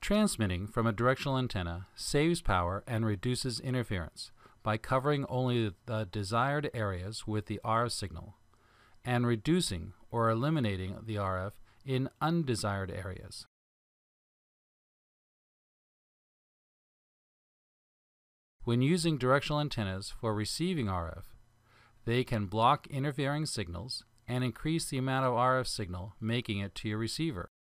Transmitting from a directional antenna saves power and reduces interference by covering only the desired areas with the RF signal and reducing or eliminating the RF in undesired areas. When using directional antennas for receiving RF, they can block interfering signals and increase the amount of RF signal making it to your receiver.